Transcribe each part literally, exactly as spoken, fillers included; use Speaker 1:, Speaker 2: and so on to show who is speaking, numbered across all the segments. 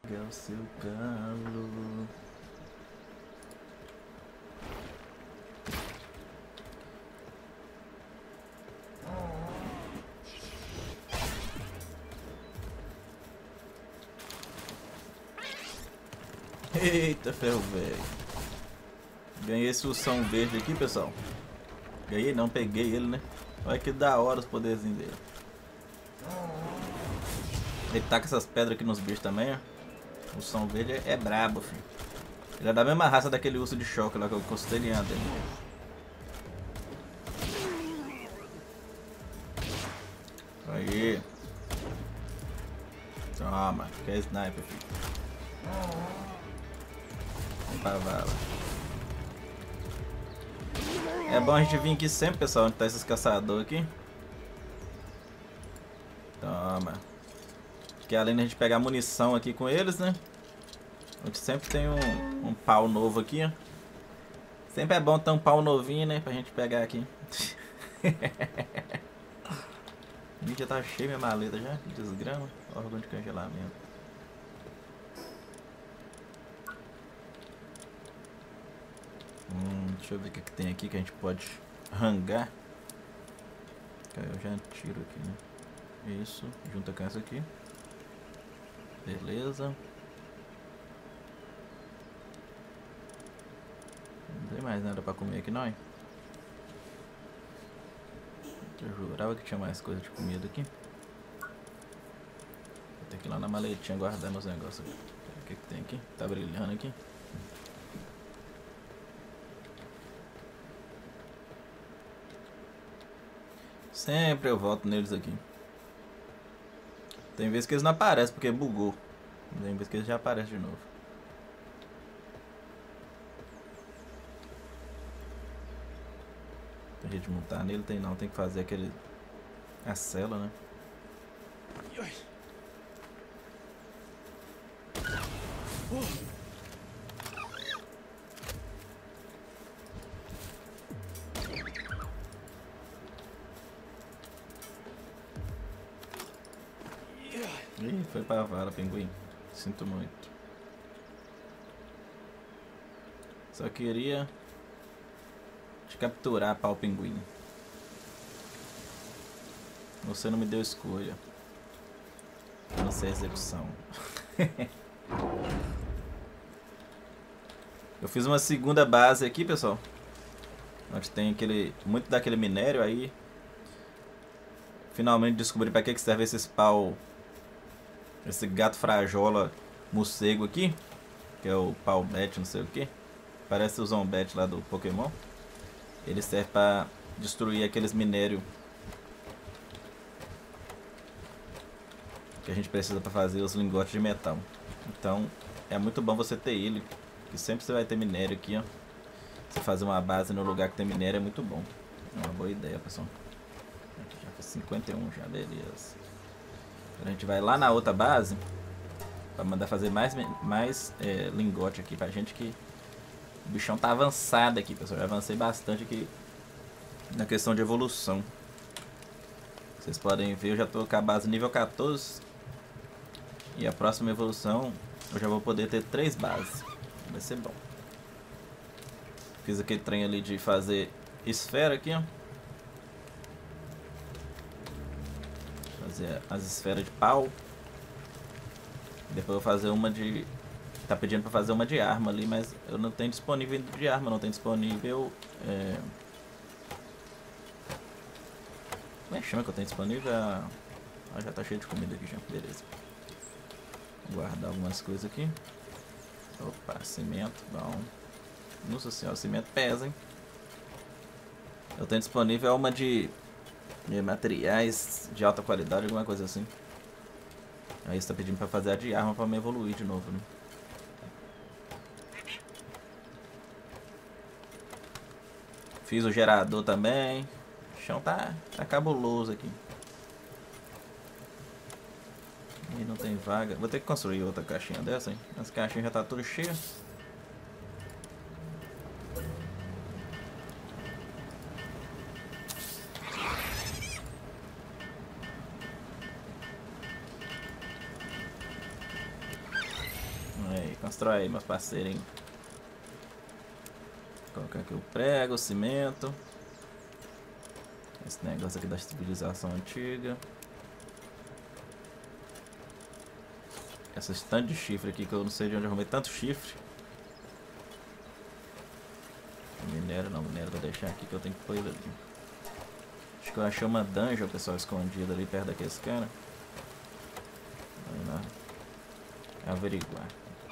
Speaker 1: Pega o seu calo. Eita ferro velho. Ganhei esse ursão verde aqui, pessoal. Ganhei não, peguei ele, né? Olha que da hora os poderzinhos dele. Ele taca essas pedras aqui nos bichos também, ó. O ursão verde é, é brabo, filho. Ele é da mesma raça daquele urso de choque lá que eu costelhando dele. Aí. Toma, que é sniper, filho. Vem pra vala. É bom a gente vir aqui sempre, pessoal, onde tá esses caçadores aqui. Toma. Porque além de a gente pegar munição aqui com eles, né? A gente sempre tem um, um pau novo aqui, ó. Sempre é bom ter um pau novinho, né? Pra gente pegar aqui. Já tá cheio minha maleta já. Que desgrama. Órgão de congelamento. Hum, deixa eu ver o que, que tem aqui que a gente pode rangar. Eu já tiro aqui, né? Isso, junta com essa aqui. Beleza. Não tem mais nada pra comer aqui não, hein? Eu jurava que tinha mais coisa de comida aqui. Vou ter que ir lá na maletinha guardar meus negócios aqui. O que, que tem aqui? Tá brilhando aqui. Sempre eu volto neles aqui. Tem vezes que eles não aparecem porque bugou. Tem vezes que eles já aparecem de novo. Tem jeito de montar nele? Tem não, tem que fazer aquele... a cela, né? Ih, foi pra vala, pinguim. Sinto muito. Só queria te capturar, pau pinguim. Você não me deu escolha. Eu não sei a execução. Eu fiz uma segunda base aqui, pessoal. Onde tem aquele, muito daquele minério aí. Finalmente descobri pra que que serve esses pau. Esse gato frajola morcego aqui. Que é o pau bet, não sei o que. Parece o Zombet lá do Pokémon. Ele serve pra destruir aqueles minérios que a gente precisa para fazer os lingotes de metal. Então é muito bom você ter ele, que sempre você vai ter minério aqui, ó. Você fazer uma base no lugar que tem minério é muito bom. É uma boa ideia, pessoal. Já foi cinquenta e um já, beleza. Agora a gente vai lá na outra base para mandar fazer mais, mais é, lingote aqui pra gente, que o bichão tá avançado aqui, pessoal. Eu avancei bastante aqui na questão de evolução. Vocês podem ver, eu já tô com a base nível quatorze. E a próxima evolução eu já vou poder ter três bases. Vai ser bom. Fiz aquele trem ali de fazer esfera aqui, ó. Fazer as esferas de pau. Depois eu vou fazer uma de... Tá pedindo pra fazer uma de arma ali, mas eu não tenho disponível de arma, não tem disponível... É... Como é que chama que eu tenho disponível? Ah, já tá cheio de comida aqui já, beleza. Vou guardar algumas coisas aqui. Opa, cimento, bom. Nossa senhora, o cimento pesa, hein? Eu tenho disponível uma de, de materiais de alta qualidade, alguma coisa assim. Aí você tá pedindo pra fazer a de arma pra me evoluir de novo, né? Fiz o gerador também. O chão tá, tá cabuloso aqui. E não tem vaga. Vou ter que construir outra caixinha dessa, hein? As caixinhas já tá tudo cheia. Constrói aí, meus parceirinhos. Vou colocar aqui o prego, o cimento. Esse negócio aqui da civilização antiga. Essa estante de chifre aqui que eu não sei de onde eu arrumei tanto chifre. Minério não, minério vou deixar aqui que eu tenho que pôr ele ali. Acho que eu achei uma dungeon, pessoal, escondida ali perto daqueles caras. Vamos lá. Averiguar.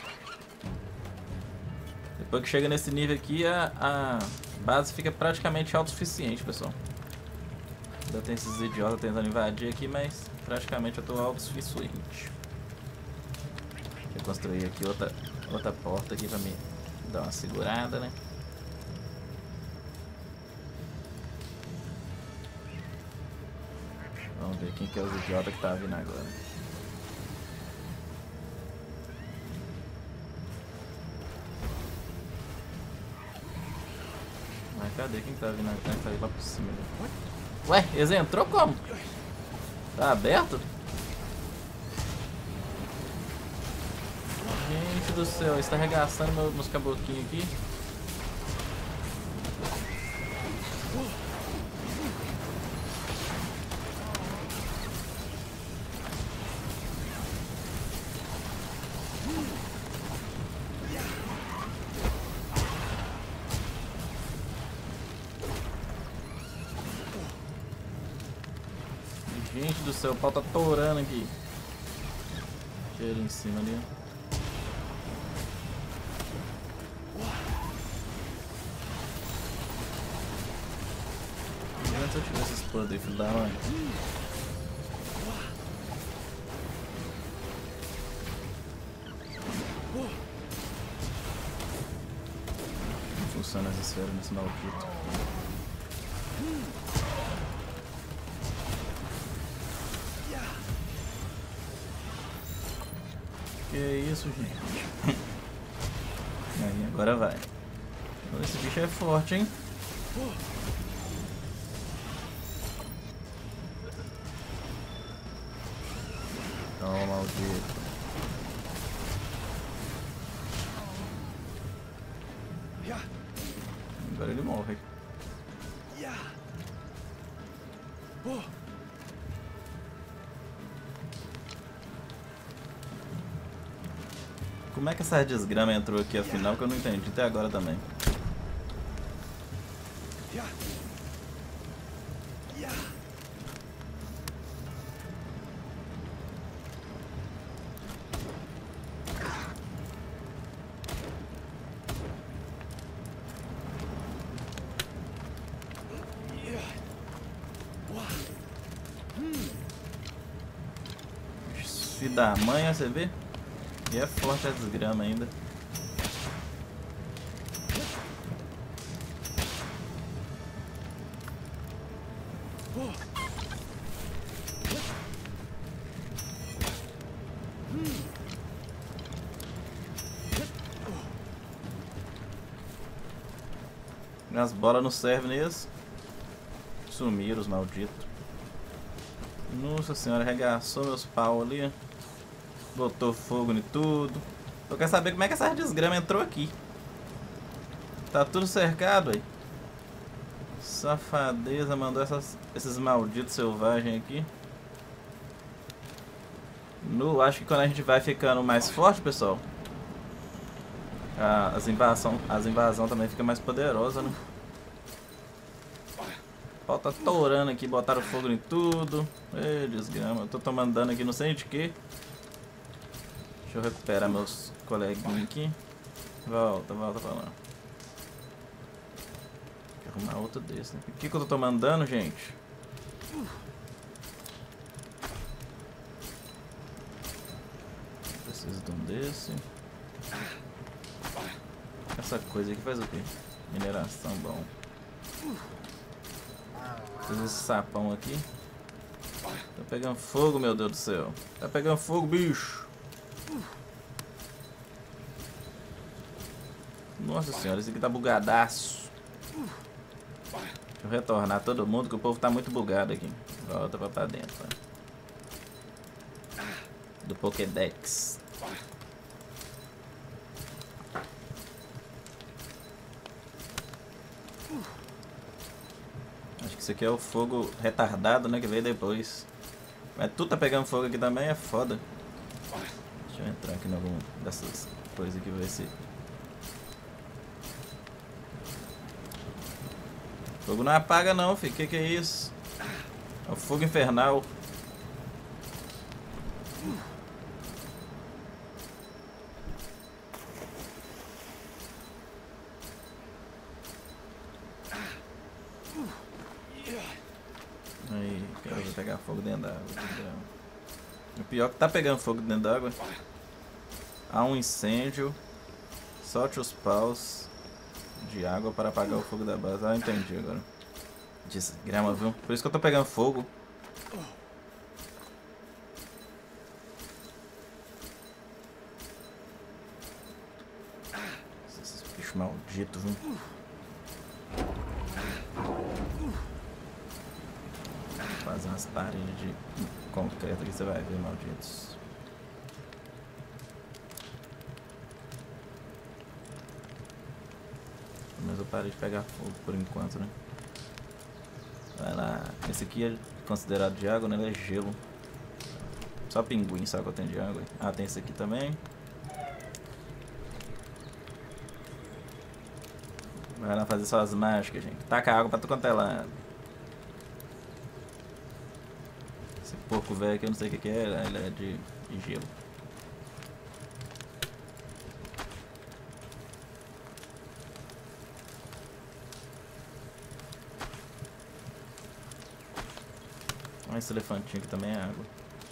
Speaker 1: Depois que chega nesse nível aqui, a, a base fica praticamente autossuficiente, pessoal. Ainda tem esses idiotas tentando invadir aqui, mas praticamente eu tô autossuficiente. Deixa eu construir aqui outra, outra porta aqui pra me dar uma segurada, né? Vamos ver quem que é os idiotas que tá vindo agora. Mas cadê quem que tá vindo agora? Tá aí lá por cima. Ué, eles entrou como? Tá aberto? Gente do céu, está arregaçando meu, meus caboquinhos aqui. Gente do céu, o pau tá torando aqui. Deixa ele em cima ali. Antes eu tiver esses poderes, filho da mãe. Não funciona essa esfera nesse maldito. Que isso, gente? Aí, agora vai. Esse bicho é forte, hein? Toma, maldito. Agora ele morre. Como é que essa desgrama entrou aqui afinal que eu não entendi até agora também. Filho da mãe, você vê? E é forte a desgrama ainda. As bolas não servem nisso. Sumiram os malditos. Nossa senhora, arregaçou meus pau ali. Botou fogo em tudo. Eu quero saber como é que essa desgrama entrou aqui. Tá tudo cercado aí. Safadeza, mandou essas, esses malditos selvagens aqui. No, acho que quando a gente vai ficando mais forte, pessoal, a, as invasão, as invasão também fica mais poderosa, né? O pau tá torando aqui, botaram fogo em tudo. Ei, desgrama, eu tô tomando dano aqui, não sei de que. Deixa eu recuperar meus coleguinhas aqui. Volta, volta pra lá. Tem que arrumar outro desse, né? Por que, que eu tô tomando dano, gente? Preciso de um desse. Essa coisa aqui faz o quê? Mineração, bom. Preciso desse sapão aqui. Tá pegando fogo, meu Deus do céu. Tá pegando fogo, bicho. Nossa senhora, esse aqui tá bugadaço. Deixa eu retornar todo mundo, que o povo tá muito bugado aqui. Volta pra, pra dentro. Né? Do Pokédex. Esse aqui é o fogo retardado, né? Que veio depois. Mas tudo tá pegando fogo aqui também, é foda. Deixa eu entrar aqui em alguma dessas coisas aqui, ver se... Fogo não apaga não, filho. Que que é isso? É o fogo infernal. Aí, quero ver pegar fogo dentro da água. O pior é que tá pegando fogo dentro da água. Há um incêndio. Solte os paus de água para apagar o fogo da base. Ah, entendi agora. Desgrama, viu? Por isso que eu tô pegando fogo. Esses bichos malditos, viu? Vou fazer umas paredes de concreto aqui, você vai ver, malditos. Mas eu parei de pegar fogo por enquanto, né? Vai lá. Esse aqui é considerado de água, né? Ele é gelo. Só pinguim sabe que eu tenho de água. Ah, tem esse aqui também. Vai lá fazer suas mágicas, gente. Taca água pra tu quanto é lado. Esse porco velho aqui eu não sei o que, que é. Ele é de, de gelo. Olha esse elefantinho aqui também é água.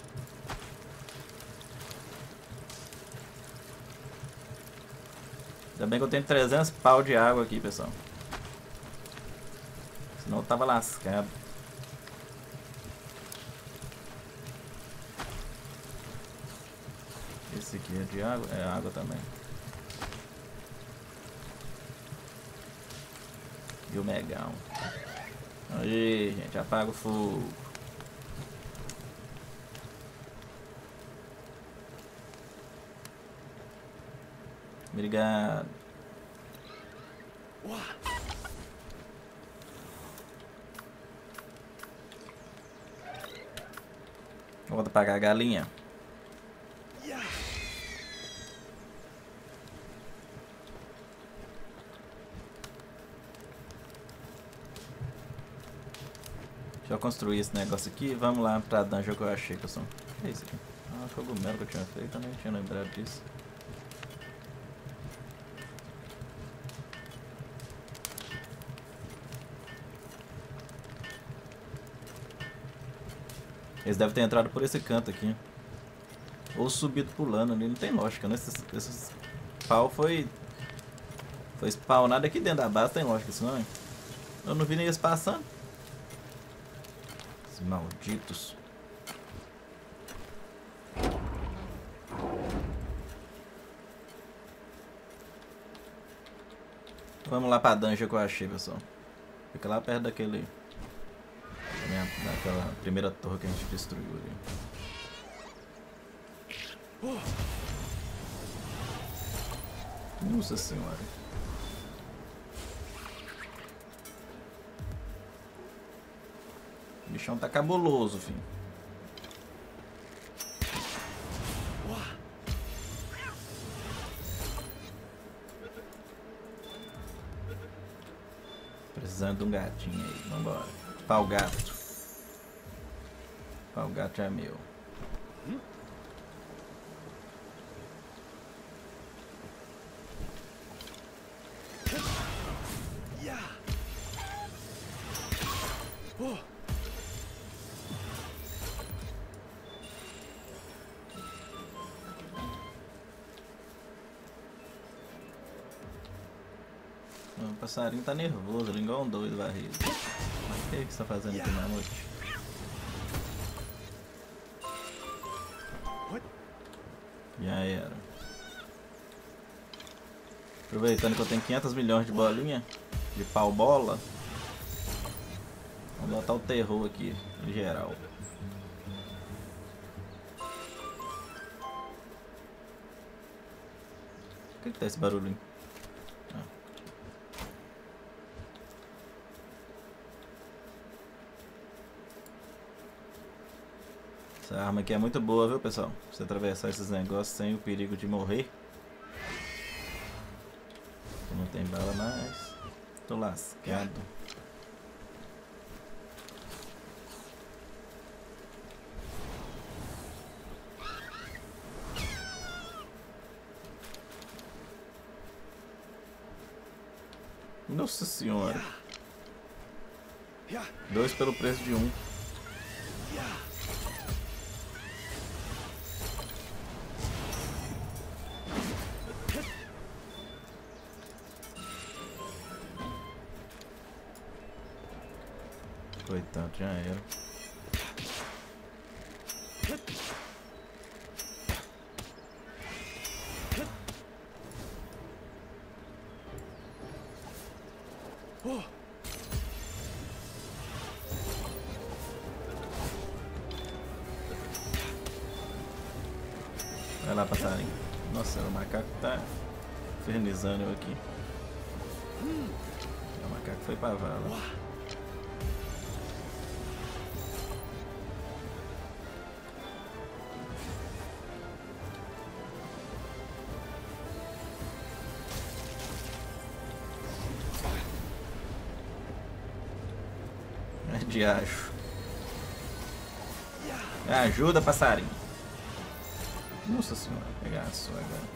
Speaker 1: Ainda bem que eu tenho trezentos pau de água aqui, pessoal. Senão eu tava lascado. Esse aqui é de água? É água também. E o megão. Aí, gente, apaga o fogo. Obrigado. Volta pra cá a galinha. Deixa eu construir esse negócio aqui. Vamos lá pra dungeon que eu achei, pessoal. O que é isso aqui? Ah, cogumelo que eu tinha feito, eu nem tinha lembrado disso. Eles devem ter entrado por esse canto aqui. Ou subido pulando ali. Não tem lógica, né? Esses, esses pau foi... Foi spawnado aqui dentro da base. Tem lógica isso não, hein? Eu não vi nem eles passando. Esses malditos. Vamos lá pra dungeon que eu achei, pessoal. Fica lá perto daquele... daquela primeira torre que a gente destruiu ali. Nossa senhora. O bichão tá cabuloso, filho. Precisando de um gatinho aí, vambora. Pau gato. Pau gato é meu. O passarinho tá nervoso, ele igual um doido varrido. Mas o que é que você tá fazendo aqui na noite? Já era. Aproveitando que eu tenho quinhentos milhões de bolinha, de pau bola, vamos botar o terror aqui, em geral. O que que tá esse barulhinho? Ah. Essa arma aqui é muito boa, viu, pessoal? Pra você atravessar esses negócios sem o perigo de morrer. Não tem bala mais. Tô lascado. Nossa senhora. Dois pelo preço de um. Coitado, já era. Vai lá, passarinho. Nossa, o macaco tá infernizando eu aqui. O macaco foi pra vala. É de acho. Ajuda, passarinho. Nossa senhora, pegar a sua agora.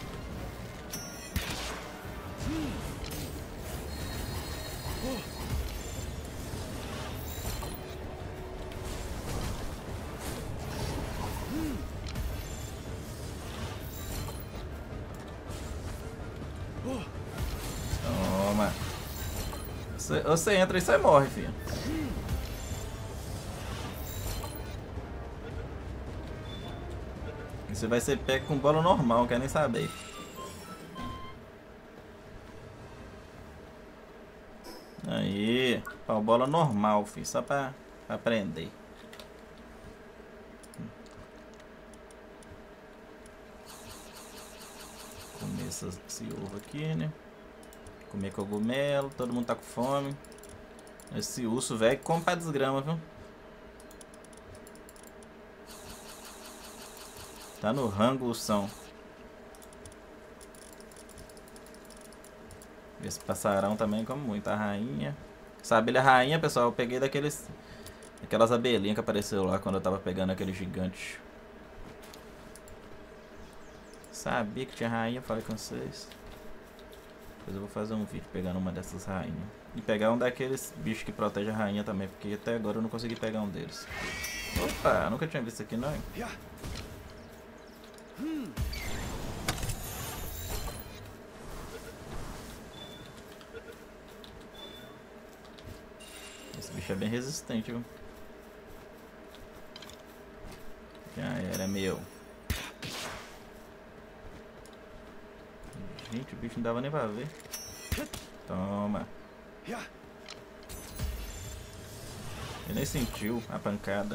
Speaker 1: Toma. Você, você entra e você morre, filho. Você vai ser pego com bola normal, quer nem saber. Aí, pau bola normal, filho, só pra, pra aprender. Comer esse, esse ovo aqui, né? Comer cogumelo, todo mundo tá com fome. Esse urso velho come pra desgrama, viu? Tá no rango, ursão. Esse passarão também come muito. A rainha. Essa abelha rainha, pessoal, eu peguei daqueles... Aquelas abelhinhas que apareceu lá quando eu tava pegando aquele gigante. Sabia que tinha rainha, falei com vocês. Depois eu vou fazer um vídeo pegando uma dessas rainhas. E pegar um daqueles bichos que protege a rainha também, porque até agora eu não consegui pegar um deles. Opa, nunca tinha visto aqui não. Esse bicho é bem resistente, viu? Já era, meu. Gente, o bicho não dava nem pra ver. Toma. Ele nem sentiu a pancada.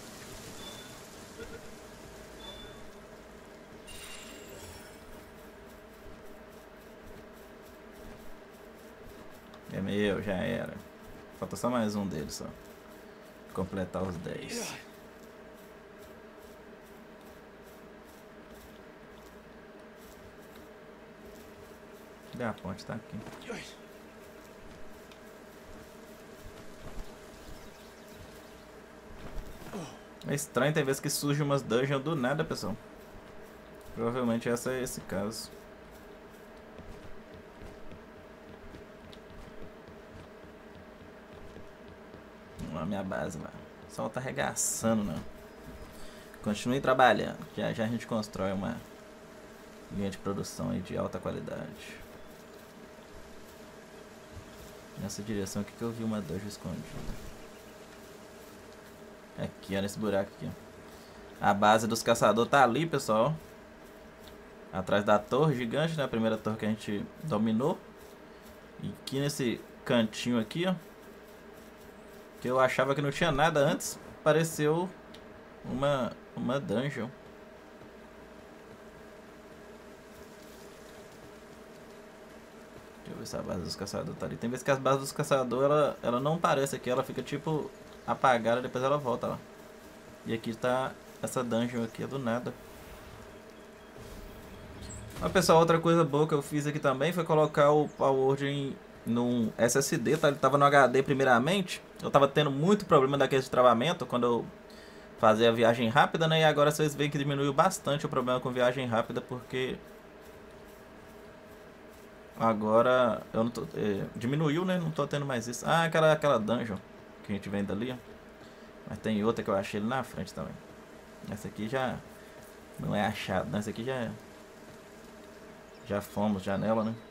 Speaker 1: É meu, já era. Falta só mais um deles só. Completar os dez. Cadê a ponte? Tá aqui. É estranho, tem vezes que surge umas dungeons do nada, pessoal. Provavelmente essa é esse caso. A minha base lá. O sol tá arregaçando, não. Continue trabalhando. Já já a gente constrói uma linha de produção aí de alta qualidade. Nessa direção aqui que eu vi uma dungeon escondida. Aqui, ó, nesse buraco aqui, ó. A base dos caçadores tá ali, pessoal. Atrás da torre gigante, né? A primeira torre que a gente dominou. E aqui nesse cantinho aqui, ó. Que eu achava que não tinha nada antes. Apareceu uma, uma dungeon. Deixa eu ver se a base dos caçadores tá ali. Tem vezes que as bases dos caçadores, ela, ela não aparece aqui. Ela fica tipo apagada, depois ela volta lá. E aqui tá essa dungeon aqui é do nada. Mas, pessoal, outra coisa boa que eu fiz aqui também foi colocar o Palworld em num S S D, tá? Ele tava no H D primeiramente. Eu tava tendo muito problema daquele travamento quando eu fazia a viagem rápida, né? E agora vocês veem que diminuiu bastante o problema com viagem rápida, porque agora eu não tô, é, diminuiu, né? Não tô tendo mais isso. Ah, aquela, aquela dungeon que a gente vem dali, ó. Mas tem outra que eu achei ali na frente também. Essa aqui já não é achado, né? Essa aqui já é... Já fomos já nela, né?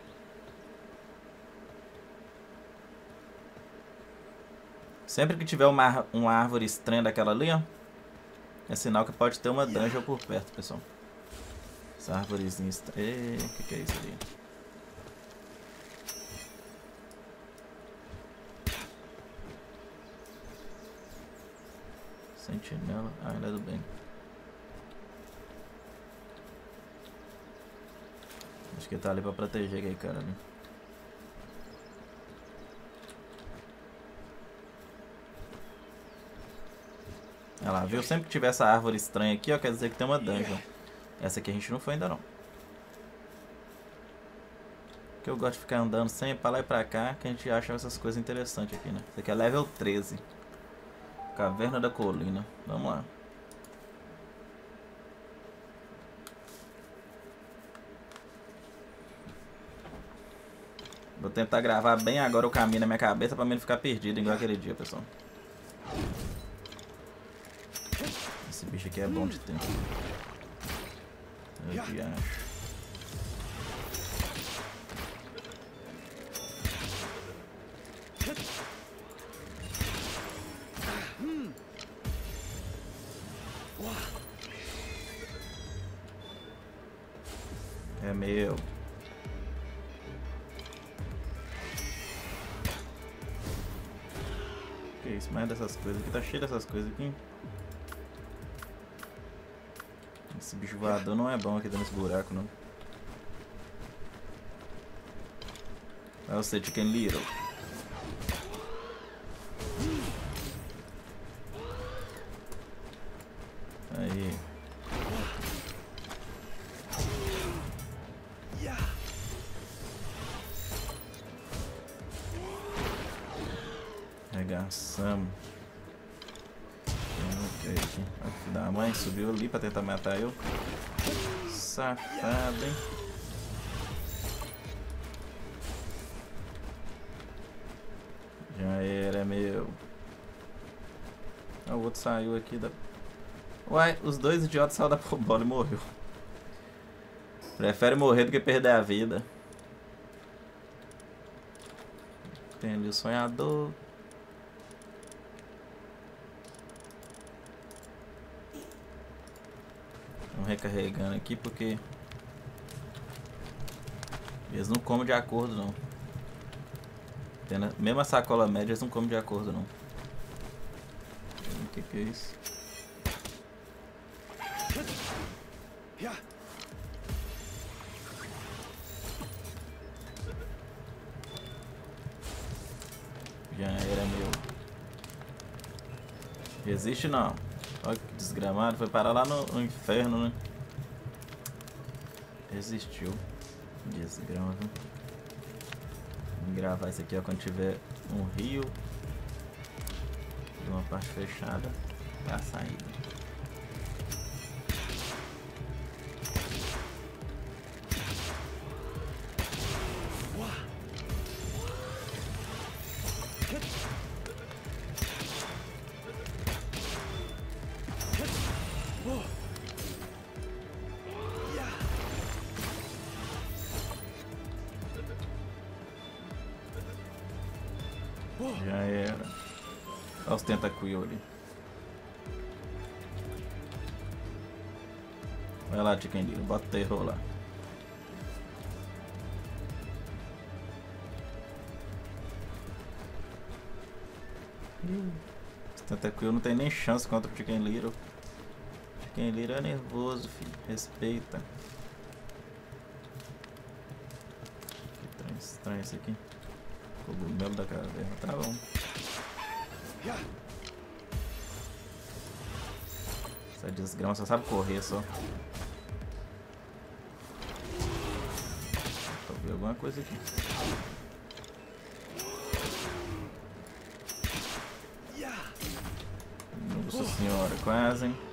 Speaker 1: Sempre que tiver uma, uma árvore estranha daquela ali, ó, é sinal que pode ter uma dungeon por perto, pessoal. Essa árvorezinha estranha... O que, que é isso ali? Sentinela... Ah, ainda é do bem. Acho que tá ali pra proteger aquele cara ali. Olha lá, viu? Sempre que tiver essa árvore estranha aqui, ó, quer dizer que tem uma dungeon. Essa aqui a gente não foi ainda não. Porque eu gosto de ficar andando sempre pra lá e pra cá, que a gente acha essas coisas interessantes aqui, né? Isso aqui é level treze. Caverna da Colina. Vamos lá. Vou tentar gravar bem agora o caminho na minha cabeça pra mim não ficar perdido igual aquele dia, pessoal. Esse bicho aqui é bom de ter. Eu que acho. É meu. Que isso, mais dessas coisas aqui, tá cheio dessas coisas aqui. Esse bicho voador não é bom aqui dentro desse buraco, não. Vai você, Chicken Little. Aí. Arregaçamos. Ok, aqui. A filha da mãe subiu ali pra tentar matar eu. Safado, hein? Já era, meu. Ah, o outro saiu aqui da... Uai, os dois idiotas saíram da bola e morreu. Prefere morrer do que perder a vida. Tem ali o sonhador. Vamos recarregando aqui porque eles não comem de acordo não. Mesmo a sacola média eles não comem de acordo não. O que, que é isso? Já era meu. Resiste não. Olha que desgramado. Foi parar lá no, no inferno, né? Resistiu. Desgrama, viu? Vamos gravar isso aqui ó, quando tiver um rio e uma parte fechada pra saída. Já era. Olha os tentacuil ali. Vai lá, Chicken Little, bota o terror lá. Os tentacuil não tem nem chance contra o Chicken Little. Chicken Little é nervoso, filho. Respeita. Que trem estranho esse aqui. Cogumelo da caverna, tá bom. Essa desgrama só sabe correr só. Pra ver alguma coisa aqui. Nossa senhora, quase, hein?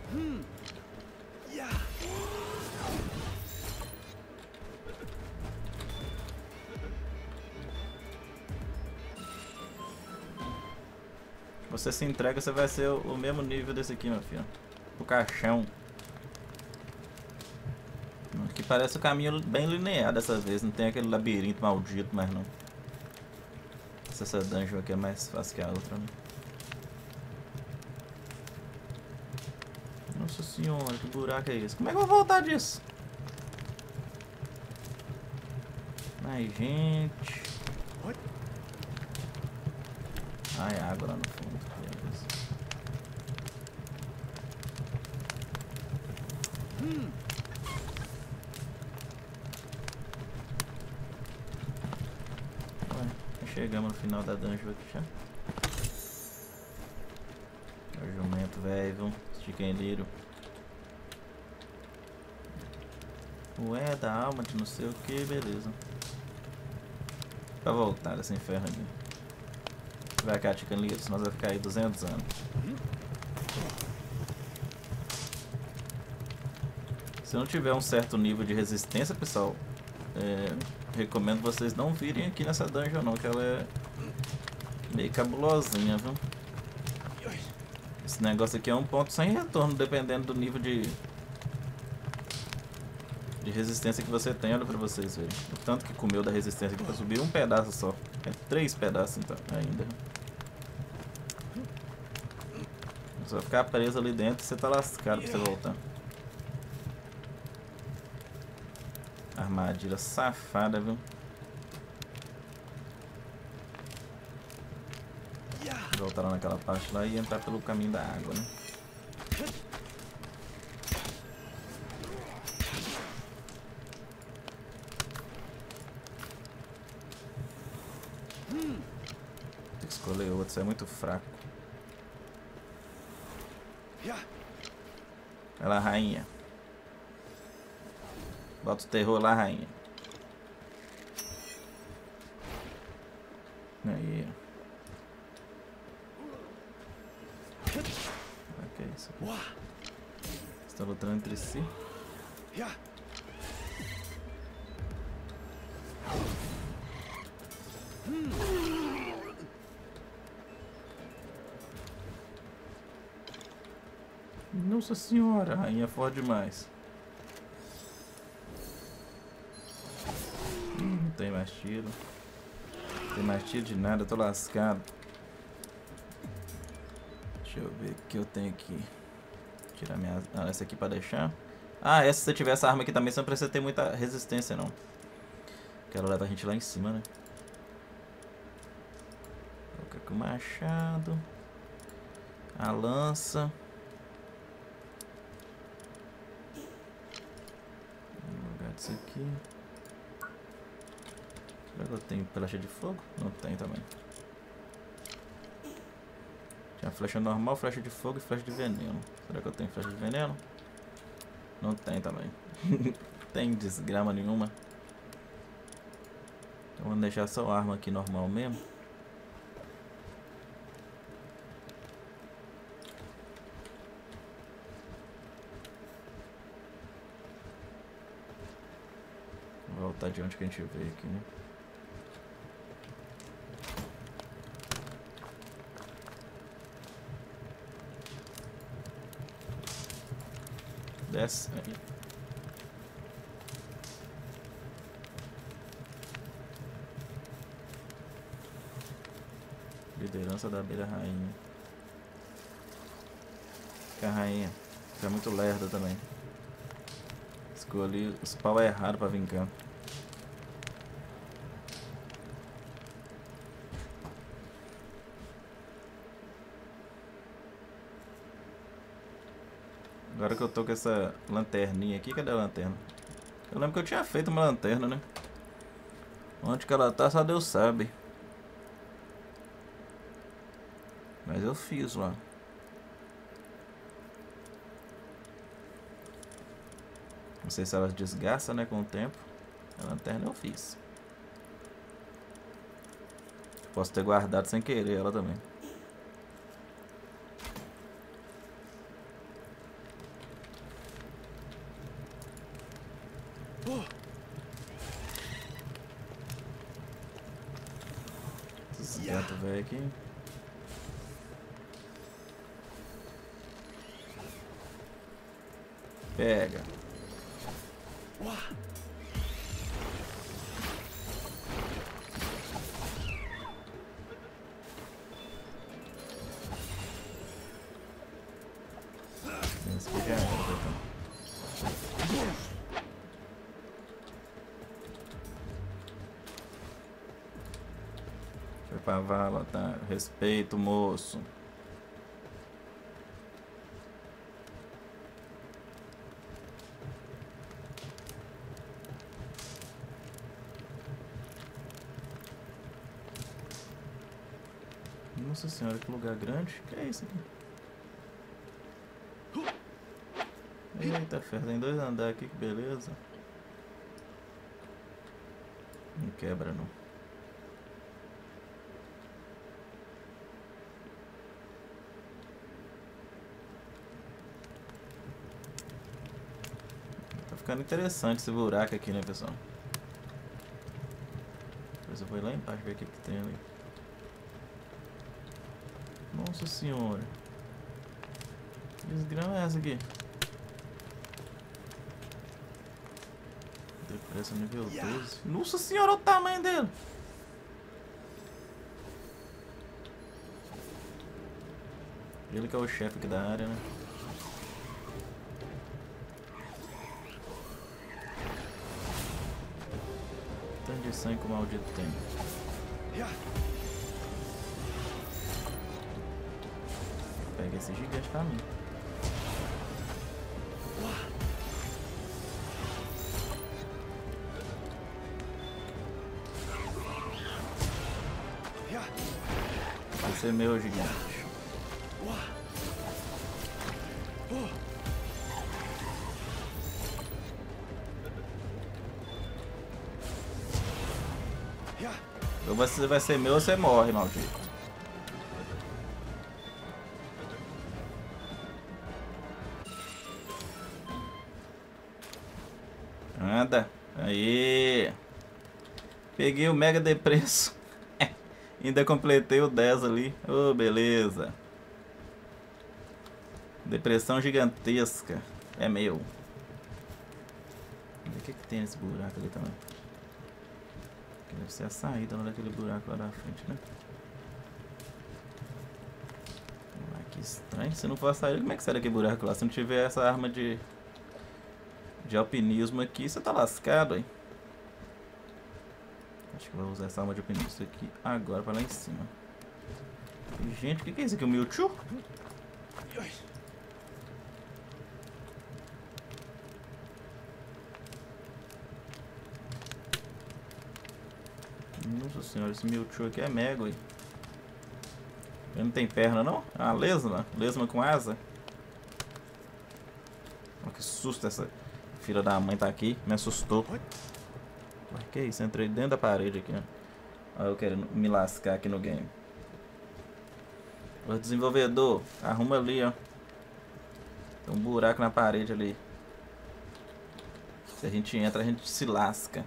Speaker 1: Você se entrega, você vai ser o, o mesmo nível desse aqui, meu filho. O caixão. Aqui parece o caminho bem linear dessa vez. Não tem aquele labirinto maldito mais não. Essa dungeon aqui é mais fácil que a outra, né? Nossa senhora, que buraco é esse? Como é que eu vou voltar disso? Ai, gente. Ai, água lá no fundo. Hum. Ué, chegamos no final da dungeon aqui já. É o jumento, velho. Chicken Little. Ué, da alma de não sei o que, beleza. Pra voltar desse inferno aqui. Vai cá, Chicken Little, senão vai ficar aí duzentos anos. Se não tiver um certo nível de resistência, pessoal, é, recomendo vocês não virem aqui nessa dungeon não, que ela é meio cabulosinha, viu? Esse negócio aqui é um ponto sem retorno, dependendo do nível de, de resistência que você tem. Olha pra vocês verem. O tanto que comeu da resistência aqui pra subir um pedaço só. É três pedaços então, ainda. Você vai ficar preso ali dentro e você tá lascado pra você voltar. Armadilha safada, viu? Voltar lá naquela parte lá e entrar pelo caminho da água, né? Tem que escolher outro, isso é muito fraco. Vai lá, rainha. Bota o terror lá, rainha. Aí. O que é isso aqui? Estão lutando entre si. Nossa senhora, a rainha é forte demais. Hum, não tem mais tiro. Não tem mais tiro de nada, eu tô lascado. Deixa eu ver o que eu tenho aqui. Tirar minha... Ah, essa aqui pra deixar. Ah, essa se você tiver essa arma aqui também, você não precisa ter muita resistência não. Porque ela leva a gente lá em cima, né? Vou colocar aqui o machado. A lança. Vou lugar disso aqui. Será que eu tenho flecha de fogo? Não tem também. Tinha flecha normal, flecha de fogo e flecha de veneno. Será que eu tenho flecha de veneno? Não tem também. Tem desgrama nenhuma. Então vamos deixar só a arma aqui normal mesmo. Vou voltar de onde que a gente veio aqui, né? Desce aí. Liderança da abelha rainha. Que a rainha é muito lerda também. Escolhi os pau errado pra vingar. Agora que eu tô com essa lanterninha aqui, cadê a lanterna? Eu lembro que eu tinha feito uma lanterna, né? Onde que ela tá, só Deus sabe. Mas eu fiz lá. Não sei se ela desgasta, né, com o tempo. A lanterna eu fiz. Posso ter guardado sem querer ela também. Esses gatos velho aqui. Pega. Esse aqui já era, então. Foi pra vala, tá? Respeito, moço. Nossa senhora, que lugar grande. Que é isso aqui? Eita ferro, tem dois andares aqui, que beleza. Não quebra não. Tá ficando interessante esse buraco aqui, né, pessoal? Depois eu vou ir lá embaixo ver o que que tem ali. Nossa senhora. Que desgrama é essa aqui? Depressa nível doze. Nossa senhora, olha o tamanho dele. Ele que é o chefe aqui da área, né? Tanto de sangue que o maldito tem. Pega esse gigante pra mim. Esse é meu gigante. Ou você vai ser meu ou você morre, maldito. Anda. Aí. Peguei o mega depresso. Ainda completei o dez ali. Oh, beleza. Depressão gigantesca. É meu. O que que tem nesse buraco ali também? Que deve ser a saída lá daquele buraco lá da frente, né? Ah, que estranho. Se não for a saída, como é que sai daquele buraco lá? Se não tiver essa arma de... de alpinismo aqui, você tá lascado, hein? Acho que vou usar essa arma de alpinismo aqui agora pra lá em cima. E, gente, o que que é isso aqui? O Mewtwo? Nossa senhora, esse Mewtwo aqui é mega, hein? Ele não tem perna, não? É uma lesma? Lesma com asa? Oh, que susto essa filha da mãe tá aqui. Me assustou. Mas que isso? Entrei dentro da parede aqui, ó. Olha eu querendo me lascar aqui no game. O desenvolvedor, arruma ali, ó. Tem um buraco na parede ali. Se a gente entra, a gente se lasca.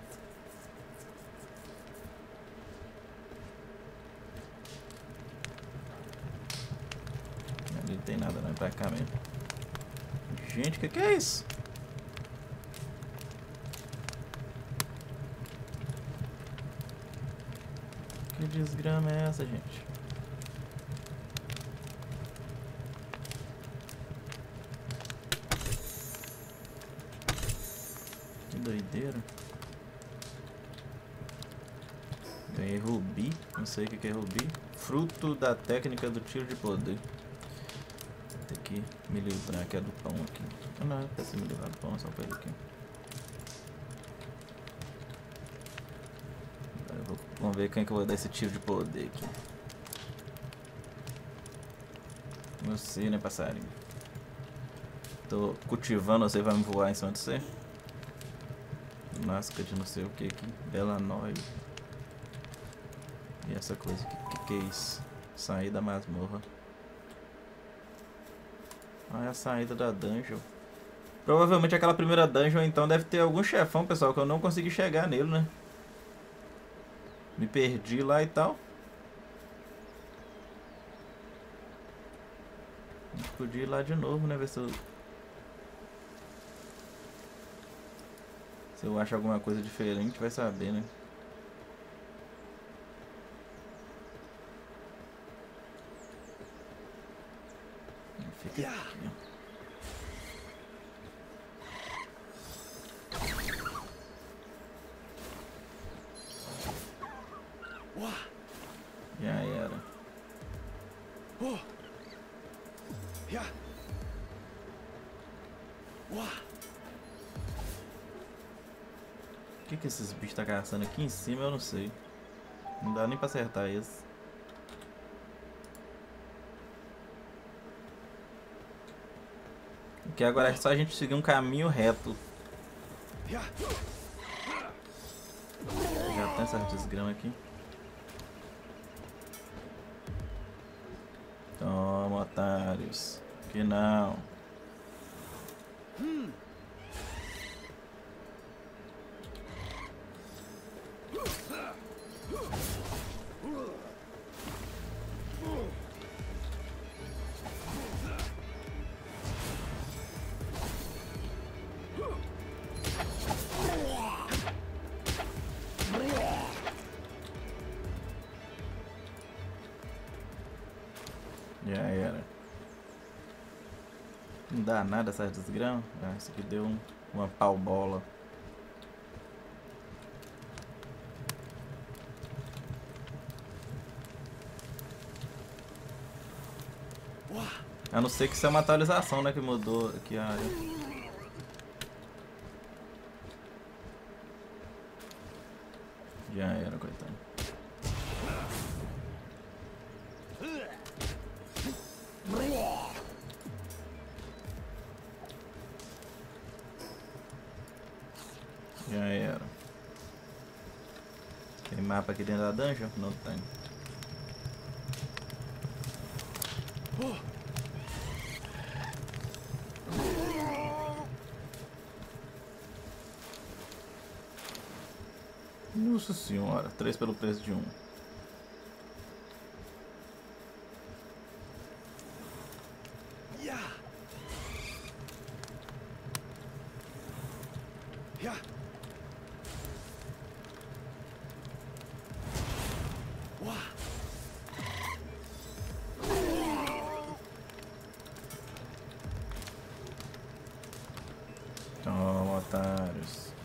Speaker 1: Ali não tem nada, não. É pra cá mesmo. Gente, o que que é isso? Que desgrama é essa, gente? Que doideira. Ganhei rubi. Não sei o que que é rubi. Fruto da técnica do tiro de poder. Vou ter que me livrar que é do pão aqui. Ah, não, eu preciso me livrar do pão, só pra ele aqui. Vou, vamos ver quem que eu vou dar esse tiro de poder aqui. Você, né, passarinho? Tô cultivando, você vai me voar em cima de você? Nasca de não sei o que aqui. Belanói. E essa coisa aqui. O que, que é isso? Sair da masmorra. Ah, é a saída da dungeon. Provavelmente aquela primeira dungeon então deve ter algum chefão, pessoal, que eu não consegui chegar nele, né? Me perdi lá e tal. A gente podia ir lá de novo, né? Ver se eu... Se eu acho alguma coisa diferente, vai saber, né? Fica aqui, ó. Já era. O que que esses bichos tá caçando aqui em cima, eu não sei. Não dá nem pra acertar esse. Porque agora é só a gente seguir um caminho reto. Já tem essa desgrama aqui. Toma, otários. Que não. Já era. Não dá nada essa desgrama. Ah, isso aqui deu um, uma pau bola. A não ser que isso é uma atualização, né? Que mudou aqui a área. Já era, coitado. Já era. Tem mapa aqui dentro da dungeon? Não tem. Nossa senhora, três pelo preço de um. Toma, otários.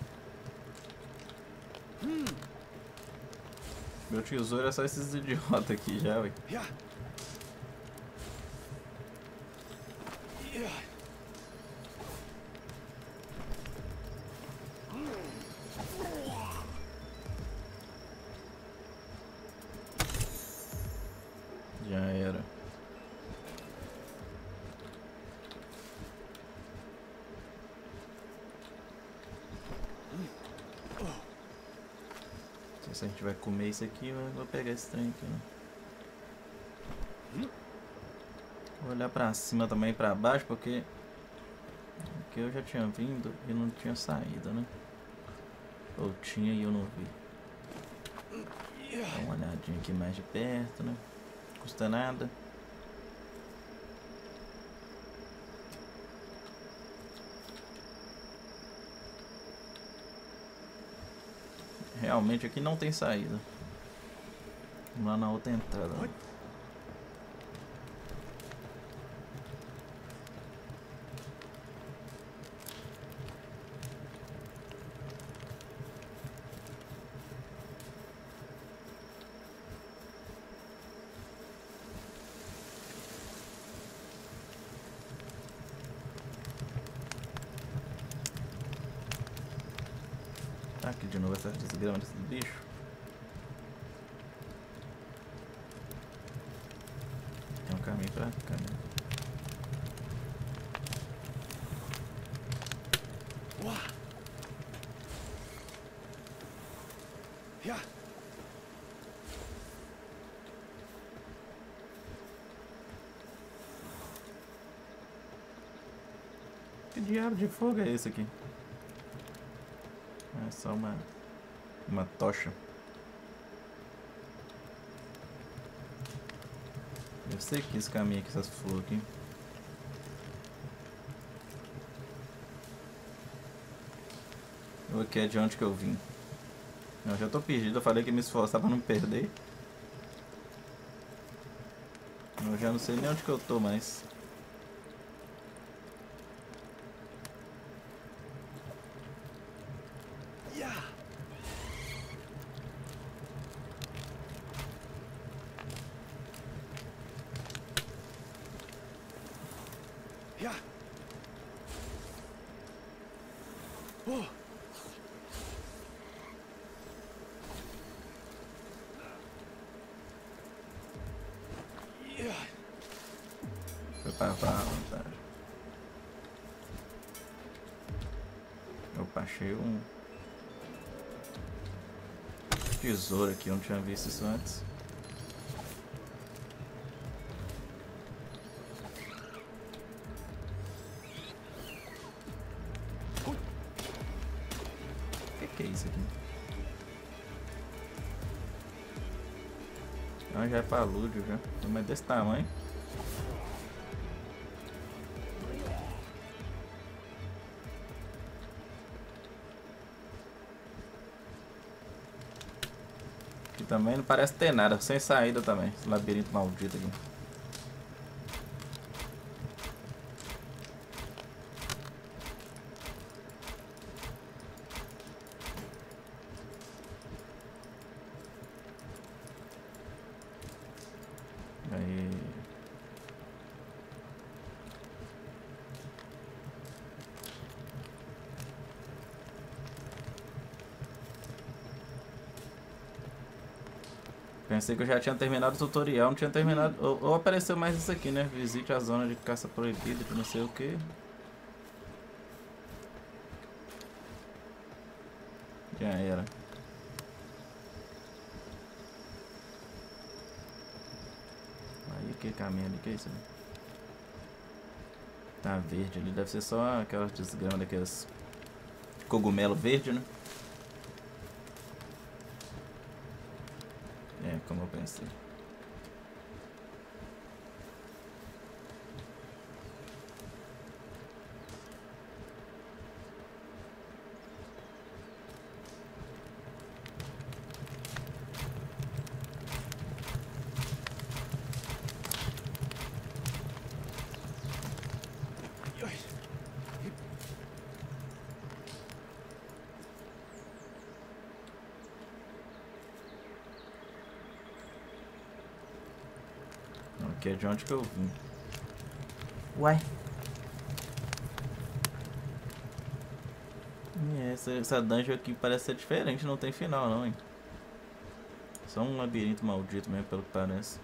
Speaker 1: Meu tesouro é só esses idiotas aqui já, ué. Já era. Não sei se a gente vai comer isso aqui ou eu vou pegar esse trem aqui, né? Vou olhar pra cima também, pra baixo, porque aqui eu já tinha vindo e não tinha saído, né? Ou tinha e eu não vi. Dá uma olhadinha aqui mais de perto, né? Não custa nada. Realmente aqui não tem saída. Vamos lá na outra entrada, né? Tá aqui de novo essa desgrama desses bichos. Tem um caminho pra cá, né? Que diabo de fogo é esse aqui? É só uma uma tocha. Deve ser aqui esse caminho aqui, essas flores aqui. Ou aqui é de onde que eu vim? Eu já tô perdido, eu falei que ia me esforçar pra não perder. Eu já não sei nem onde que eu tô mais. Foi pra vantagem. Opa, achei um tesouro aqui, eu não tinha visto isso antes. O que, que é isso aqui? Ah, já é palúdio já. Mas desse tamanho. Aqui também não parece ter nada, sem saída também. Esse labirinto maldito aqui. Aí. Pensei que eu já tinha terminado o tutorial, não tinha terminado. Ou, ou apareceu mais isso aqui, né? Visite a zona de caça proibida, que não sei o que. Já era. Aí que caminho ali, que é isso ali? Tá verde ali, deve ser só aquelas desgramas daqueles cogumelo verde, né? É, como eu pensei. Aqui é de onde que eu vim. Uai. Essa, essa dungeon aqui parece ser diferente, não tem final não, hein. Só um labirinto maldito mesmo, pelo que parece.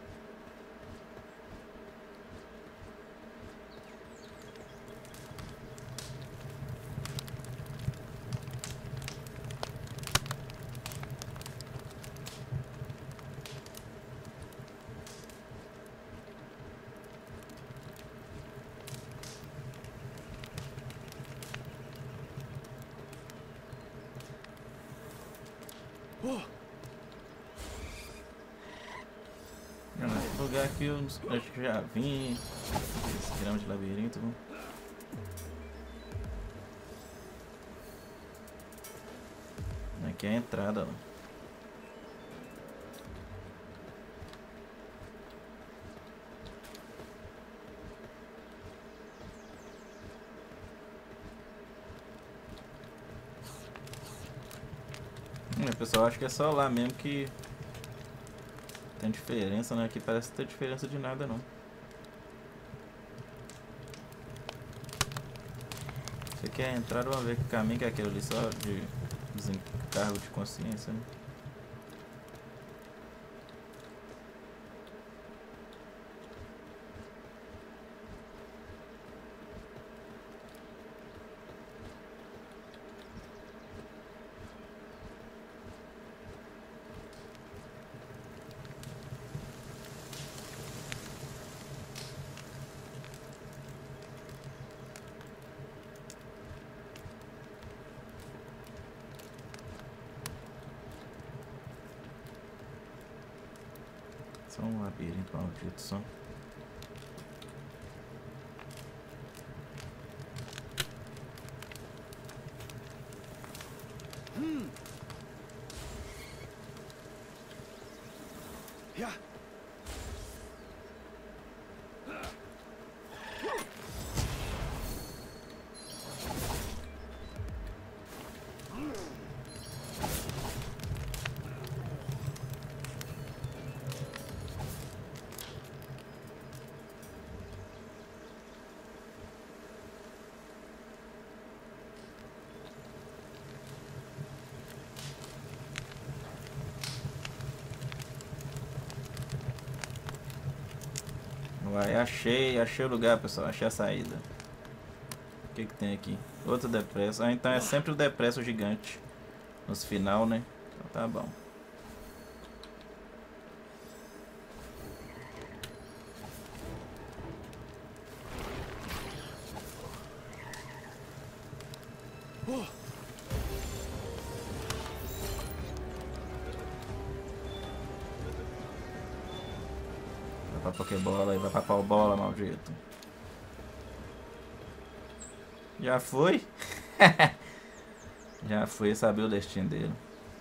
Speaker 1: Esse lugar aqui eu acho que já vim. Esse grama de labirinto. Aqui é a entrada, ó. Hum, pessoal, acho que é só lá mesmo que tem diferença, né? Aqui parece ter diferença de nada não. Você quer entrar, vamos ver que caminho que é aquele ali, só de desencargo de consciência, né? Só um labirinto maldito, só.
Speaker 2: Hum. Yeah.
Speaker 1: Uai, achei, achei o lugar, pessoal, achei a saída. O que que tem aqui? Outro depresso. Ah, então é sempre o depresso gigante. Nos final, né? Então tá bom. Vai pra Pokébola aí, vai pra pau bola, maldito. Já foi? Já foi, saber o destino dele.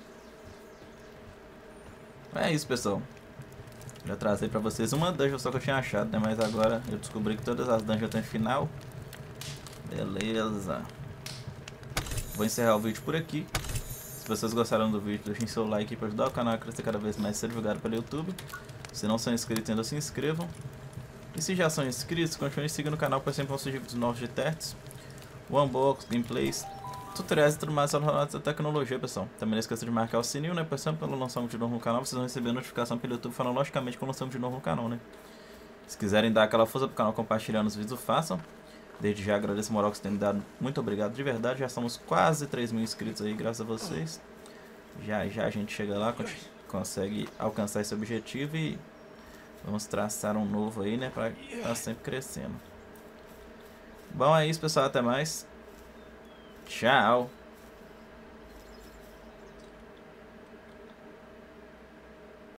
Speaker 1: É isso, pessoal. Já trazei pra vocês uma dungeon só que eu tinha achado, né? Mas agora eu descobri que todas as dungeons têm final. Beleza. Vou encerrar o vídeo por aqui. Se vocês gostaram do vídeo, deixem seu like para ajudar o canal a crescer cada vez mais, ser divulgado pelo YouTube. Se não são inscritos ainda, se inscrevam. E se já são inscritos, continuem seguindo o canal, pois sempre vão surgir vídeos novos de Terts, unbox, gameplays, tutoriais e tudo mais relacionados à tecnologia, pessoal. Também não esqueça de marcar o sininho, né? Pois sempre quando lançar um vídeo novo no canal, vocês vão receber notificação pelo YouTube falando logicamente quando lançar um vídeo novo no canal, né? Se quiserem dar aquela força pro canal compartilhando os vídeos, façam. Desde já agradeço a moral que vocês têm me dado. Muito obrigado de verdade. Já somos quase três mil inscritos aí, graças a vocês. Já já a gente chega lá, consegue alcançar esse objetivo e vamos traçar um novo aí, né? Pra estar sempre crescendo. Bom, é isso, pessoal. Até mais. Tchau.